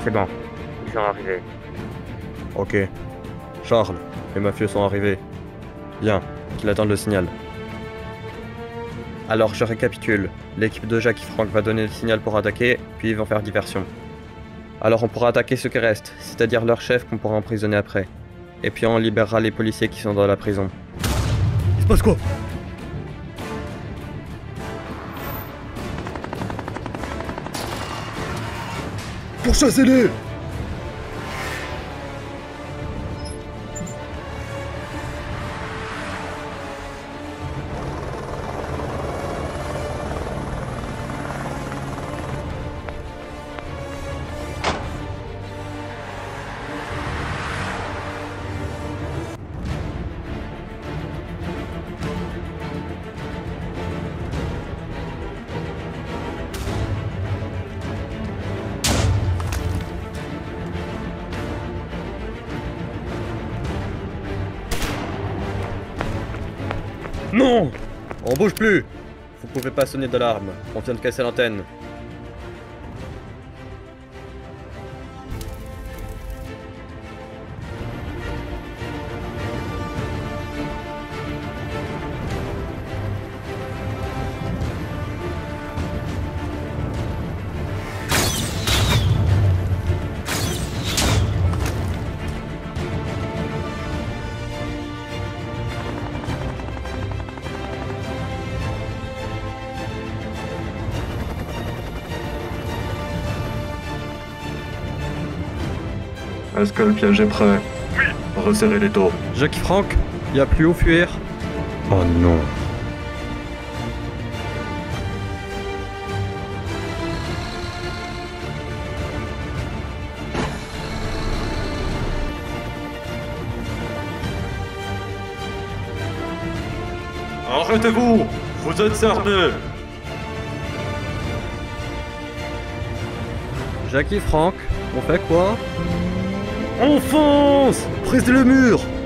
c'est bon. Ils sont arrivés. Ok. Charles, les mafieux sont arrivés. Bien, qu'ils attendent le signal. Alors, je récapitule. L'équipe de Jacques et Franck va donner le signal pour attaquer, puis ils vont faire diversion. Alors on pourra attaquer ceux qui restent, c'est-à-dire leur chef qu'on pourra emprisonner après. Et puis on libérera les policiers qui sont dans la prison. Il se passe quoi? Pourchassez-les! Non! On bouge plus! Vous pouvez pas sonner d'alarme, on vient de casser l'antenne. Est-ce que le piège est prêt? Oui. Resserrez les taux. Jacques et Franck, y a plus où fuir? Oh non. Arrêtez-vous! Vous êtes cernés! Jacques et Franck, on fait quoi? On fonce! Brisez le mur!